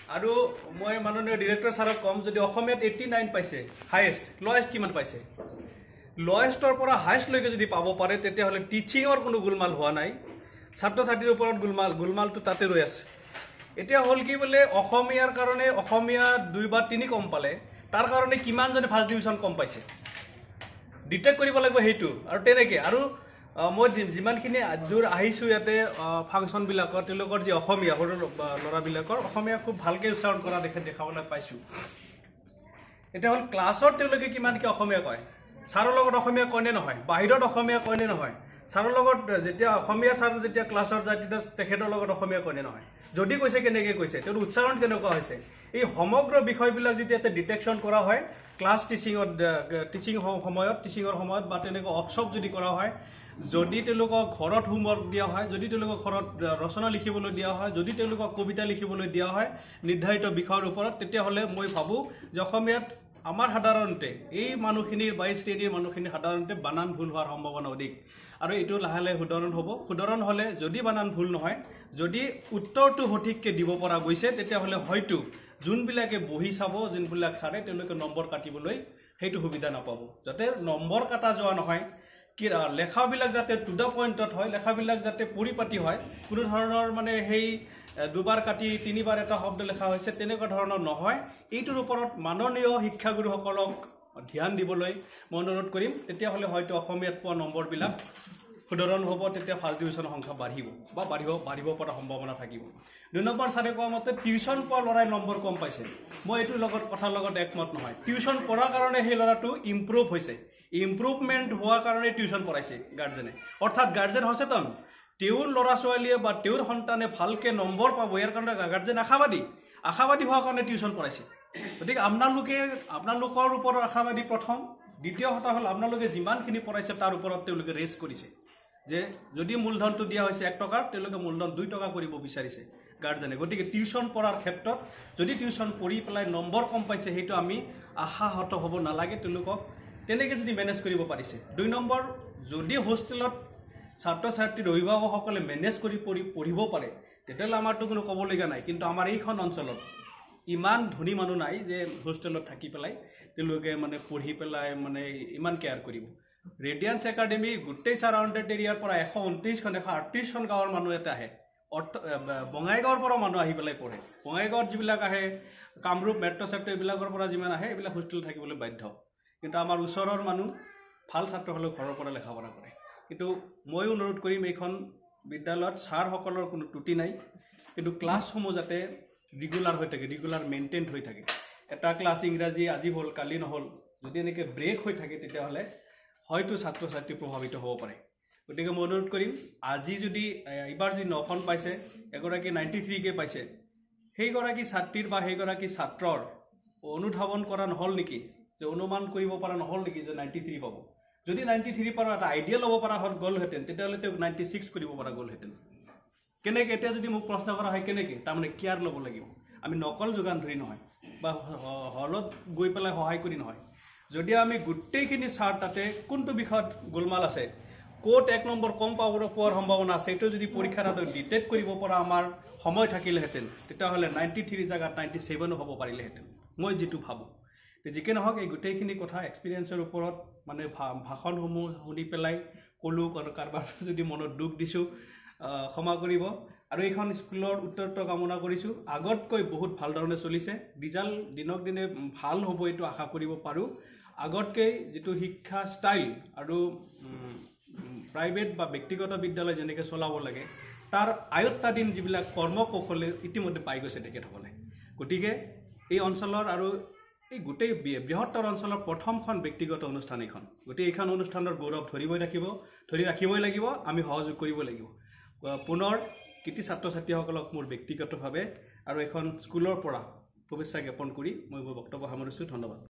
আৰু মই মাননীয় ডিৰেক্টৰ ছাৰক কম যদি অসমীয়াত 89 পাইছে হাইয়েষ্ট লয়েষ্ট কিমান পাইছে লয়েষ্টৰ পৰা হাইয়েষ্ট লৈকে যদি পাব পাৰে তেতিয়াহ'লে টিচিঙৰ কোনো গোলমাল হোৱা নাই ছাত্ৰ ছাত্ৰীৰ ওপৰত গোলমালটো তাতে ৰৈ আছে এতিয়া হ'ল কি বোলে অসমীয়াৰ কাৰণে অসমীয়া 2 বা 3 কম পালে তাৰ কাৰণে কিমানজনে ফাৰ্ষ্ট ডিভিজন কম পাইছে ডিটেক্ট কৰিব লাগিব হেইটো আৰু তেনেকে আৰু মই যিমানখিনি দূৰ আহিছোঁ ইয়াতে ফাংচনবিলাকত তেওঁলোকৰ যি অসমীয়া সৰু ল'ৰাবিলাকৰ অসমীয়া খুব ভালকৈ উচ্চাৰণ কৰা দেখাবলৈ পাইছোঁ এটা হ'ল ক্লাছত তেওঁলোকে কিমানকৈ অসমীয়া কয় ছাৰৰ লগত অসমীয়া কয়নে নহয় বাহিৰত অসমীয়া কয়নে নহয় ছাৰৰ লগত যেতিয়া অসমীয়া ছাৰ যেতিয়া ক্লাছত যায় তেতিয়া তেখেতৰ লগত অসমীয়া কয়নে নহয় যদি কৈছে কেনেকৈ কৈছে তেওঁৰ উচ্চাৰণ কেনেকুৱা হৈছে এই সমগ্ৰ বিষয়বিলাক যেতিয়া ডিটেকশ্যন কৰা হয় ক্লাছ টিচিঙৰ সময়ত বা তেনেকুৱা ৱৰ্কশ্বপ যদি কৰা হয় যদি তেওঁলোকক ঘৰত হোমৱৰ্ক দিয়া হয় যদি তেওঁলোকক ঘৰত ৰচনা লিখিবলৈ দিয়া হয় যদি তেওঁলোকক কবিতা লিখিবলৈ দিয়া হয় নিৰ্ধাৰিত বিষয়ৰ ওপৰত তেতিয়াহ'লে মই ভাবোঁ যে অসমীয়াত আমাৰ সাধাৰণতে এই মানুহখিনিৰ 22 শ্ৰেণীৰ মানুহখিনি সাধাৰণতে বানান ভুল হোৱাৰ সম্ভাৱনা অধিক আৰু এইটো লাহে লাহে শুধৰণ হ'লে যদি বানান ভুল নহয় যদি উত্তৰটো সঠিককৈ দিব পৰা গৈছে তেতিয়াহ'লে হয়তো যোনবিলাকে বহি চাব যোনবিলাক ছাৰে তেওঁলোকে নম্বৰ কাটিবলৈ সেইটো সুবিধা নাপাব যাতে নম্বৰ কাটা যোৱা নহয় কি লেখাবিলাক যাতে টু দ্য পইণ্টত হয় লেখাবিলাক যাতে পৰিপাটি হয় কোনো ধৰণৰ মানে সেই দুবাৰ কাটি তিনিবাৰ এটা শব্দ লেখা হৈছে তেনেকুৱা ধৰণৰ নহয় এইটোৰ ওপৰত মাননীয় শিক্ষাগুৰুসকলক ধ্যান দিবলৈ মই অনুৰোধ কৰিম তেতিয়াহ'লে হয়তো অসমীয়াত পোৱা নম্বৰবিলাক শুধৰণ হ'ব তেতিয়া ফাৰ্ষ্ট ডিভিজনৰ সংখ্যা বাঢ়িব পৰা সম্ভাৱনা থাকিব 2 নম্বৰ ছাৰে কোৱা মতে টিউশ্যন পোৱা ল'ৰাই নম্বৰ কম পাইছে মই এইটোৰ কথাৰ লগত একমত নহয় টিউশ্যন পঢ়াৰ কাৰণে সেই ল'ৰাটো ইম্প্ৰুভ হৈছে ইম্প্ৰুভমেণ্ট হোৱাৰ কাৰণে টিউশ্যন পঢ়াইছে গাৰ্জেনে অৰ্থাৎ গাৰ্জেন সচেতন তেওঁৰ ল'ৰা ছোৱালীয়ে বা তেওঁৰ সন্তানে ভালকৈ নম্বৰ পাব ইয়াৰ কাৰণে গাৰ্জেন আশাবাদী হোৱাৰ কাৰণে টিউশ্যন পঢ়াইছে গতিকে আপোনালোকৰ ওপৰত আশাবাদী প্ৰথম দ্বিতীয় কথা হ'ল আপোনালোকে যিমানখিনি পঢ়াইছে তাৰ ওপৰত তেওঁলোকে ৰেষ্ট কৰিছে যে যদি মূলধনটো দিয়া হৈছে 1 টকাৰ তেওঁলোকে মূলধন 2 টকা কৰিব বিচাৰিছে গাৰ্জেনে গতিকে টিউশ্যন পঢ়াৰ ক্ষেত্ৰত যদি টিউশ্যন পঢ়ি পেলাই নম্বৰ কম পাইছে সেইটো আমি আশাহত হ'ব নালাগে তেওঁলোকক তেনেকৈ যদি মেনেজ কৰিব পাৰিছে 2 নম্বৰ যদি হোষ্টেলত ছাত্ৰ ছাত্ৰীৰ অভিভাৱকসকলে মেনেজ কৰি পঢ়িব পাৰে তেতিয়াহ'লে আমাৰতো কোনো ক'বলগীয়া নাই কিন্তু আমাৰ এইখন অঞ্চলত ইমান ধনী মানুহ নাই যে হোষ্টেলত থাকি পেলাই তেওঁলোকে মানে পঢ়ি পেলাই মানে ইমান কেয়াৰ কৰিব ৰেডিয়ান্স একাডেমি গোটেই ছাৰাউণ্ডেড এৰিয়াৰ পৰা 138খন গাঁৱৰ মানুহ এটা আহে বঙাইগাঁৱৰ পৰা মানুহ আহি পেলাই পঢ়ে বঙাইগাঁৱত যিবিলাক আহে কামৰূপ মেট্ৰ' চেট্ৰ এইবিলাকৰ পৰা যিমান আহে এইবিলাক হোষ্টেল থাকিবলৈ বাধ্য কিন্তু আমাৰ ওচৰৰ মানুহ ভাল ছাত্ৰ হ'লেও ঘৰৰ পৰা লেখা পঢ়া কৰে কিন্তু মই অনুৰোধ কৰিম এইখন বিদ্যালয়ত ছাৰসকলৰ কোনো ত্ৰুটি নাই কিন্তু ক্লাছসমূহ যাতে ৰেগুলাৰ হৈ থাকে ৰেগুলাৰ মেইনটেইন হৈ থাকে এটা ক্লাছ ইংৰাজী আজি হ'ল কালি নহ'ল যদি এনেকৈ ব্ৰেক হৈ থাকে তেতিয়াহ'লে হয়তো ছাত্ৰ ছাত্ৰী প্ৰভাৱিত হ'ব পাৰে গতিকে মই অনুৰোধ কৰিম আজি যদি এইবাৰ যি 9খন পাইছে এগৰাকী 93কে পাইছে সেইগৰাকী ছাত্ৰীৰ বা সেইগৰাকী ছাত্ৰৰ অনুধাৱন কৰা নহ'ল নেকি যে অনুমান কৰিব পৰা নহ'ল নেকি যে 93 পাব যদি 93 পৰা এটা আইডিয়া ল'ব পৰা গ'লহেঁতেন তেতিয়াহ'লে তেওঁক 96 কৰিব পৰা গ'লহেঁতেন কেনেকৈ এতিয়া যদি মোক প্ৰশ্ন কৰা হয় কেনেকৈ তাৰমানে কেয়াৰ ল'ব লাগিব আমি নকল যোগান ধৰি নহয় বা হলত গৈ পেলাই সহায় কৰি নহয় যদি আমি গোটেইখিনি ছাৰ তাতে কোনটো বিষয়ত গোলমাল আছে ক'ত 1 নম্বৰ কম পোৱাৰ সম্ভাৱনা আছে এইটো যদি পৰীক্ষাৰ আদত ডিটেক্ট কৰিব পৰা আমাৰ সময় থাকিলেহেঁতেন তেতিয়াহ'লে 93 জাগাত 97 হ'ব পাৰিলেহেঁতেন মই যিটো ভাবোঁ যিকে নহওক এই গোটেইখিনি কথা এক্সপিৰিয়েঞ্চৰ ওপৰত মানে ভাষণসমূহ শুনি পেলাই ক'লোঁ কাৰোবাৰ যদি মনত দুখ দিছোঁ ক্ষমা কৰিব আৰু এইখন স্কুলৰ উত্তৰোত্তৰ কামনা কৰিছোঁ আগতকৈ বহুত ভাল ধৰণে চলিছে ৰিজাল্ট দিনক দিনে ভাল হ'ব এইটো আশা কৰিব পাৰোঁ আগতকৈ যিটো শিক্ষা ষ্টাইল আৰু প্ৰাইভেট বা ব্যক্তিগত বিদ্যালয় যেনেকৈ চলাব লাগে তাৰ আয়ত্তাধীন যিবিলাক কৰ্মকৌশলে ইতিমধ্যে পাই গৈছে তেখেতসকলে গতিকে এই অঞ্চলৰ আৰু এই গোটেই বৃহত্তৰ অঞ্চলৰ প্ৰথমখন ব্যক্তিগত অনুষ্ঠান এইখন গতিকে এইখন অনুষ্ঠানৰ গৌৰৱ ধৰি ৰাখিবই লাগিব আমি সহযোগ কৰিব লাগিব পুনৰ কৃতি ছাত্ৰ ছাত্ৰীসকলক মোৰ ব্যক্তিগতভাৱে আৰু এখন স্কুলৰ পৰা শুভেচ্ছা জ্ঞাপন কৰি মই বক্তব্য সামৰিছোঁ ধন্যবাদ